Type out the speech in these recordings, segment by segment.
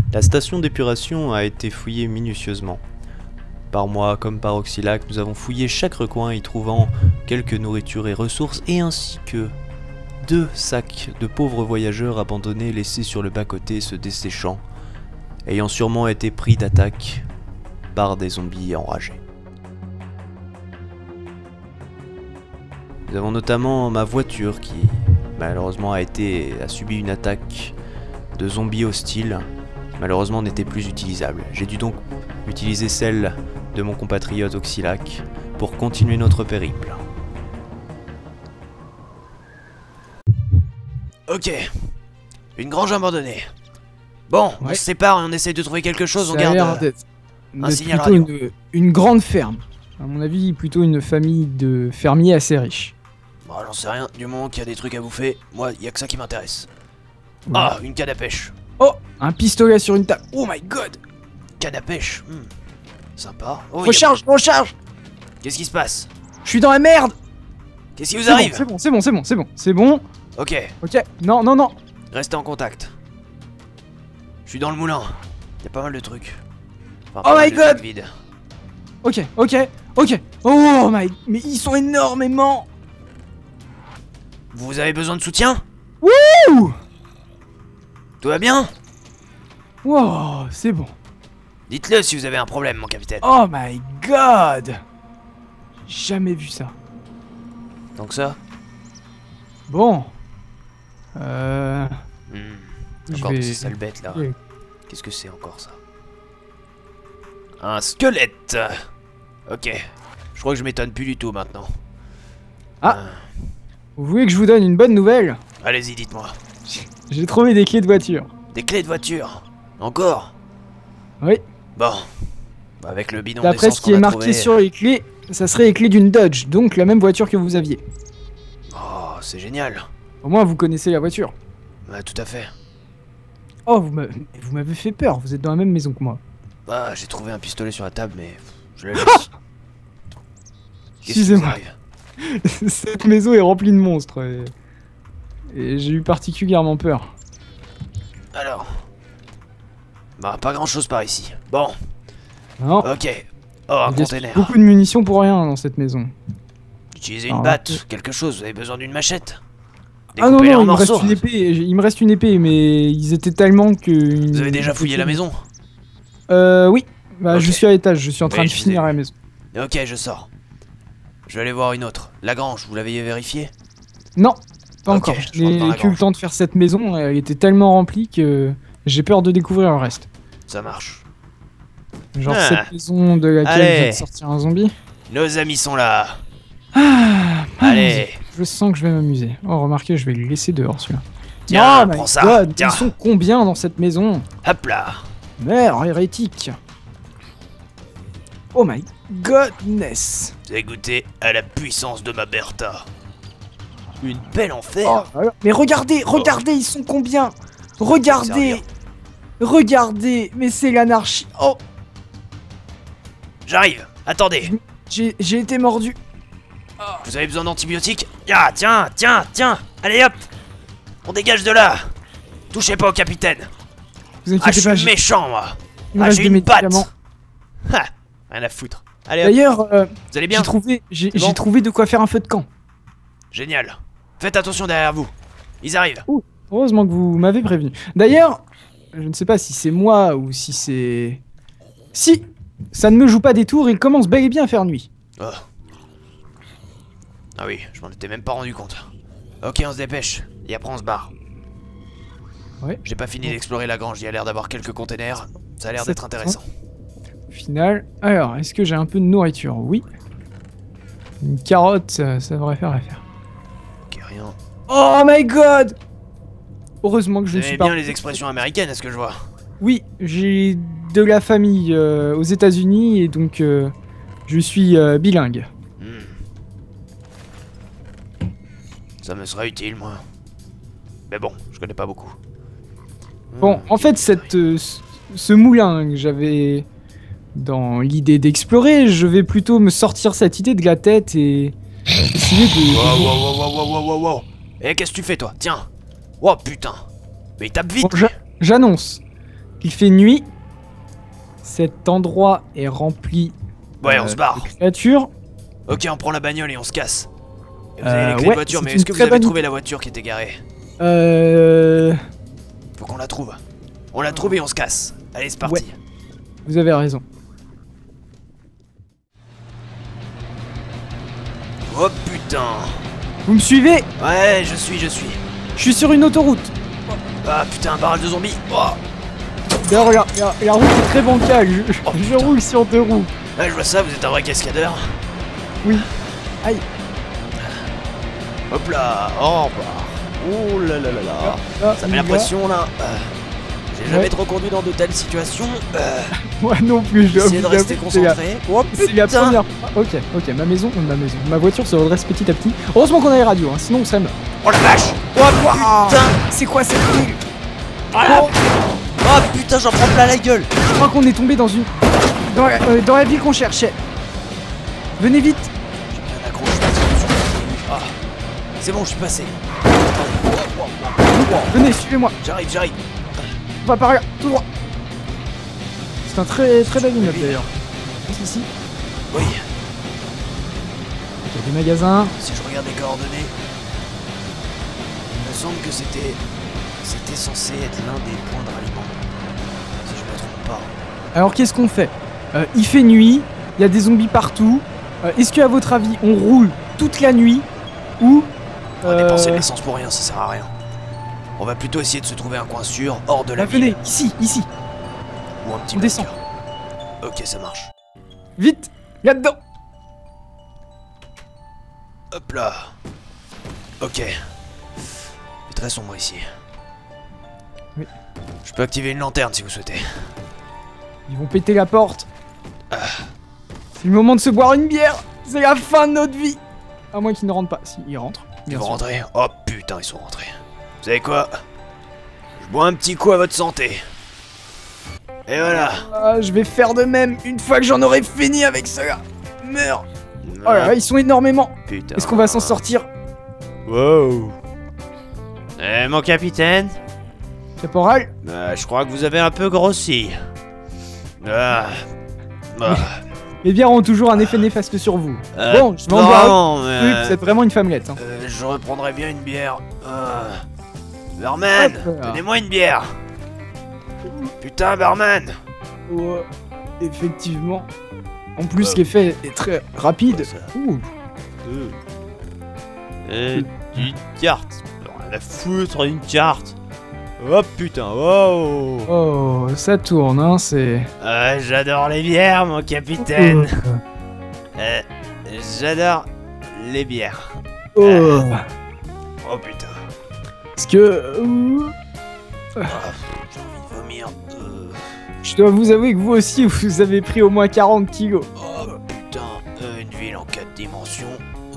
La station d'épuration a été fouillée minutieusement. Par moi comme par Oxylac, nous avons fouillé chaque recoin y trouvant quelques nourritures et ressources et ainsi que 2 sacs de pauvres voyageurs abandonnés laissés sur le bas-côté se desséchant, ayant sûrement été pris d'attaque par des zombies enragés. Nous avons notamment ma voiture qui malheureusement a subi une attaque de zombies hostiles, malheureusement n'était plus utilisable. J'ai dû donc utiliser celle de mon compatriote Oxylac pour continuer notre périple. Ok, une grange abandonnée. Bon, on se sépare et on essaye de trouver quelque chose, on garde un signal radio. Une grande ferme. À mon avis, plutôt une famille de fermiers assez riches. Bon, j'en sais rien, du moment qu'il y a des trucs à bouffer, moi, y a que ça qui m'intéresse. Ouais. Ah, une canne à pêche. Oh, un pistolet sur une table. Oh my god. Canne à pêche, sympa. Oh, recharge, recharge. Qu'est-ce qui se passe? Je suis dans la merde. Qu'est-ce qui vous arrive? C'est bon. Ok. Ok, non. Restez en contact. Je suis dans le moulin. Y a pas mal de trucs. Enfin, oh my god. Vide. Ok. Oh my... Mais ils sont énormément. Vous avez besoin de soutien? Wouh. Tout va bien? Wow, c'est bon. Dites-le si vous avez un problème, mon capitaine. Oh my god. Jamais vu ça. Donc ça? Bon. Encore de ces sales bêtes là. Oui. Qu'est-ce que c'est encore ça? Un squelette. Ok. Je crois que je m'étonne plus du tout maintenant. Ah. Vous voulez que je vous donne une bonne nouvelle? Allez-y, dites-moi. J'ai trouvé des clés de voiture. Des clés de voiture? Encore? Oui. Bon. Avec le bidon d'après ce qui est marqué sur les clés, ça serait les clés d'une Dodge, donc la même voiture que vous aviez. Oh, c'est génial. Au moins vous connaissez la voiture. Ouais, tout à fait. Oh, vous m'avez fait peur, vous êtes dans la même maison que moi. Bah, j'ai trouvé un pistolet sur la table, mais je l'ai laissé. Excusez-moi. Cette maison est remplie de monstres et j'ai eu particulièrement peur. Alors. Bah, pas grand chose par ici. Bon. Non. Ok. Oh, un container. Beaucoup de munitions pour rien dans cette maison. Utilisez une batte, quelque chose, vous avez besoin d'une machette. Ah non, il me reste une épée, mais ils étaient tellement que... Vous avez déjà fouillé la maison? Oui. Bah, je suis à l'étage, je suis en train de finir la maison. Ok, je sors. Je vais aller voir une autre. La grange, vous l'avez vérifiée? Non, pas encore. Je n'ai que le temps de faire cette maison, elle était tellement remplie que j'ai peur de découvrir le reste. Ça marche. Genre cette maison de laquelle vient de sortir un zombie. Nos amis sont là. Allez. Je sens que je vais m'amuser. Oh, remarquez, je vais le laisser dehors celui-là. Tiens, prends ça. Tiens. Ils sont combien dans cette maison? Hop là. Merde, hérétique. Oh my godness. Vous avez goûté à la puissance de ma Bertha. Une pelle en fer. Oh, mais regardez, ils sont combien? Regardez, mais c'est l'anarchie. Oh. J'arrive, attendez. J'ai été mordu. Vous avez besoin d'antibiotiques? Ah, tiens, allez hop. On dégage de là. Touchez pas au capitaine. Vous inquiétez pas, je suis méchant moi. J'ai une batte. Ha, rien à foutre. Allez hop. D'ailleurs, vous allez bien? J'ai trouvé de quoi faire un feu de camp. Génial. Faites attention derrière vous. Ils arrivent. Heureusement que vous m'avez prévenu. D'ailleurs, je ne sais pas si c'est moi ou si c'est... Si ça ne me joue pas des tours, il commence bel et bien à faire nuit. Oh. Ah oui, je m'en étais même pas rendu compte. Ok, on se dépêche. Et après on se barre. Ouais. J'ai pas fini d'explorer la grange, il y a l'air d'avoir quelques containers. Ça a l'air d'être intéressant. Au final... Alors, est-ce que j'ai un peu de nourriture? Oui. Une carotte, ça devrait faire l'affaire. Ok, rien. Oh my god! Heureusement que je ne suis pas... bien les expressions américaines, est-ce que je vois? Oui, j'ai de la famille aux États-Unis et donc je suis bilingue. Ça me sera utile, moi. Mais bon, je connais pas beaucoup. Bon, en fait, ce moulin que j'avais dans l'idée d'explorer, je vais plutôt me sortir cette idée de la tête et essayer de... Wow. Eh, qu'est-ce que tu fais, toi? Tiens. Oh, putain. Mais il tape vite. Bon, j'annonce. Il fait nuit. Cet endroit est rempli Ouais, on se barre. de créatures. Ok, on prend la bagnole et on se casse. Et vous avez les clés de voiture, mais c'est est-ce que une vous avez très bonne trouvé la voiture qui était garée? Faut qu'on la trouve. On la trouve et on se casse. Allez, c'est parti. Ouais. Vous avez raison. Oh putain. Vous me suivez? Ouais, je suis. Je suis sur une autoroute. Ah putain, un barrel de zombies. Oh. D'ailleurs, regarde, la route est très bancale. Je putain. roule sur 2 roues. Ouais, je vois ça, vous êtes un vrai cascadeur. Oui. Aïe. Hop là. Oh bah. Oh là là là là. Ah, Ça met la pression là. J'ai jamais trop conduit dans de telles situations. Moi non plus, je Essayez de rester concentré. Oh C'est la putain. première fois. Ok, ma voiture se redresse petit à petit. Heureusement qu'on a les radios, hein, sinon on serait mort. Oh la vache. Oh Putain. c'est quoi cette rue? Oh putain, j'en prends plein la gueule. Je crois qu'on est tombé dans une... Dans la ville qu'on cherchait. Venez vite. J'ai bien accroché. Ah. C'est bon, je suis passé. Venez, suivez-moi. J'arrive. On va par là, tout droit. C'est un très bel immeuble d'ailleurs. Juste ici. Oui. Il y a des magasins. Si je regarde les coordonnées, il me semble que c'était censé être l'un des points de ralliement. Si je me trompe pas. Alors qu'est-ce qu'on fait? Il fait nuit, il y a des zombies partout. Est-ce que à votre avis on roule toute la nuit ou On va dépenser de l'essence pour rien, ça sert à rien. On va plutôt essayer de se trouver un coin sûr, hors de la ville. Venez, ici. Ou un petit On descend. bunker. Ok, ça marche. Vite, là-dedans. Hop là. Ok. C'est très sombre ici. Oui. Je peux activer une lanterne si vous souhaitez. Ils vont péter la porte. C'est le moment de se boire une bière. C'est la fin de notre vie. À moins qu'ils ne rentrent pas. Si, ils rentrent. Ils vont rentrer. Oh putain, ils sont rentrés. Vous savez quoi? Je bois un petit coup à votre santé. Et voilà. Je vais faire de même une fois que j'en aurai fini avec cela. Meurs. Oh là là, ils sont énormément. Putain. Est-ce qu'on va s'en sortir? Wow. Mon capitaine, Caporal? je crois que vous avez un peu grossi. Les bières ont toujours un effet néfaste sur vous. Bon, je vais en boire. Vous êtes vraiment une femmelette. Hein. Je reprendrais bien une bière. Barman, donnez-moi une bière. Putain, barman. Ouais, effectivement. En plus, l'effet est très rapide. Ouh. Une carte. Rien à foutre d'une carte. Oh putain, wow. Oh, ça tourne, hein, c'est... J'adore les bières, mon capitaine. J'adore les bières. Oh. Oh putain. Parce que... J'ai envie de vomir. Je dois vous avouer que vous aussi, vous avez pris au moins 40 kilos. Oh putain, une ville en 4 dimensions.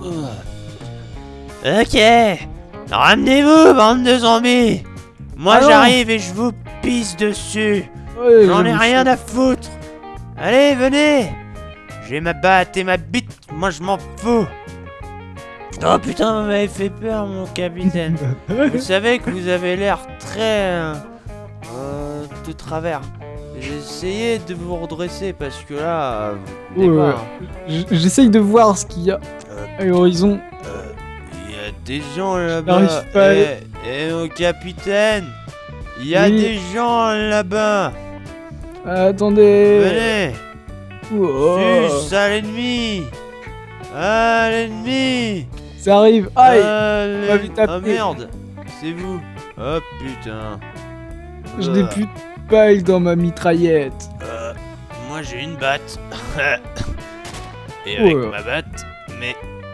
Ok. Ramenez-vous, bande de zombies. Moi j'arrive et je vous pisse dessus. Ouais, J'en ai rien à foutre. Allez, venez. J'ai ma batte et ma bite, moi je m'en fous. Oh putain, vous m'avez fait peur, mon capitaine. Vous savez que vous avez l'air très... de travers. J'ai essayé de vous redresser parce que là... J'essaye de voir ce qu'il y a à l'horizon. Il y a des gens là-bas. Mon capitaine. Il y a des gens là-bas. Attendez. Venez. Sus à l'ennemi. À l'ennemi. Ça arrive. Aïe. Oh merde. C'est vous. Oh putain. Je n'ai plus de balles dans ma mitraillette. Moi j'ai une batte. Et avec ma batte, mais...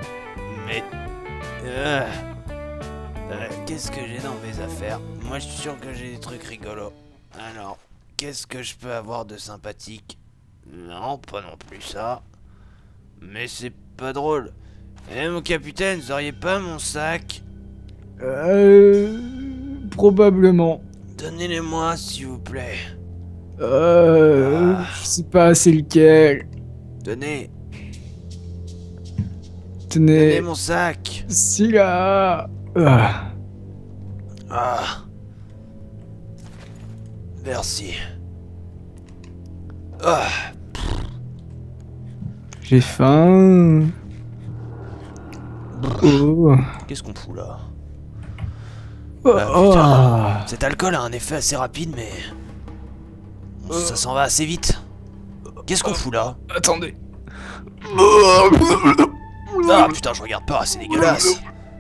qu'est-ce que j'ai dans mes affaires? Moi je suis sûr que j'ai des trucs rigolos. Alors, qu'est-ce que je peux avoir de sympathique? Non, pas non plus ça. Mais c'est pas drôle. Eh mon capitaine, vous auriez pas mon sac? Probablement. Donnez-les-moi s'il vous plaît. Je sais pas c'est lequel. Tenez. Tenez. Donnez mon sac. Si là. Merci. Ah, J'ai faim. Oh. qu'est-ce qu'on fout là? Oh. Ah, putain. Cet alcool a un effet assez rapide, mais... ça s'en va assez vite. Qu'est-ce qu'on fout là? Attendez. Ah putain, je regarde pas, c'est dégueulasse.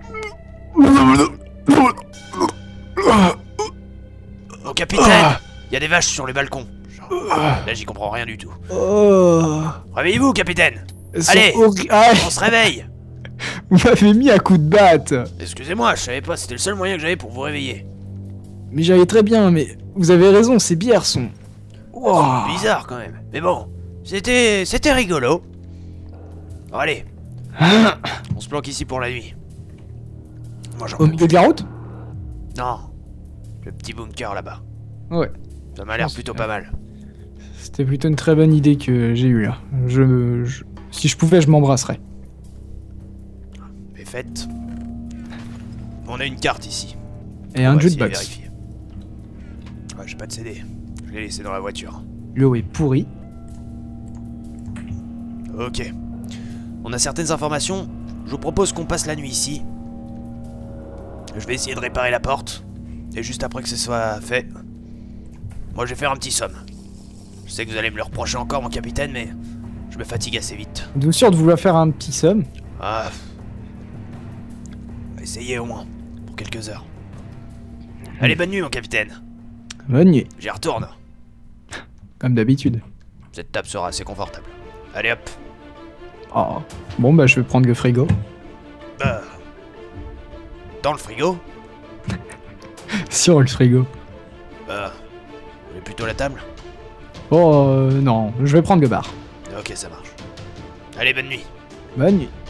Oh capitaine, il y a des vaches sur le balcon. Là j'y comprends rien du tout. Oh. Réveillez-vous capitaine. Elles sont Allez, Ah, on se réveille. vous m'avez mis à coup de batte. Excusez-moi, je savais pas, c'était le seul moyen que j'avais pour vous réveiller. Mais j'allais très bien, mais vous avez raison, ces bières sont... Wow. Bizarre quand même. Mais bon, c'était rigolo. Bon, allez, on se planque ici pour la nuit. Moi j'en Au milieu de la route? Non, le petit bunker là-bas. Ouais. Ça m'a l'air pense plutôt que- pas mal. C'était plutôt une très bonne idée que j'ai eue là. Si je pouvais, je m'embrasserais. Mais faites. On a une carte ici. Et On un va essayer de jukebox. vérifier. Ouais, j'ai pas de CD. Je l'ai laissé dans la voiture. L'eau est pourrie. Ok. On a certaines informations. Je vous propose qu'on passe la nuit ici. Je vais essayer de réparer la porte. Et juste après que ce soit fait, moi je vais faire un petit somme. Je sais que vous allez me le reprocher encore, mon capitaine, mais je me fatigue assez vite. Êtes-vous sûr de vouloir faire un petit somme? Ah. Essayez au moins. Pour quelques heures. Allez, bonne nuit, mon capitaine. Bonne nuit, J'y retourne. comme d'habitude. Cette table sera assez confortable. Allez hop. Oh. Bon bah je vais prendre le frigo. Dans le frigo. Sur le frigo. Vous voulez plutôt la table? Oh non, je vais prendre le bar. Ok, ça marche. Allez, bonne nuit. Bonne nuit.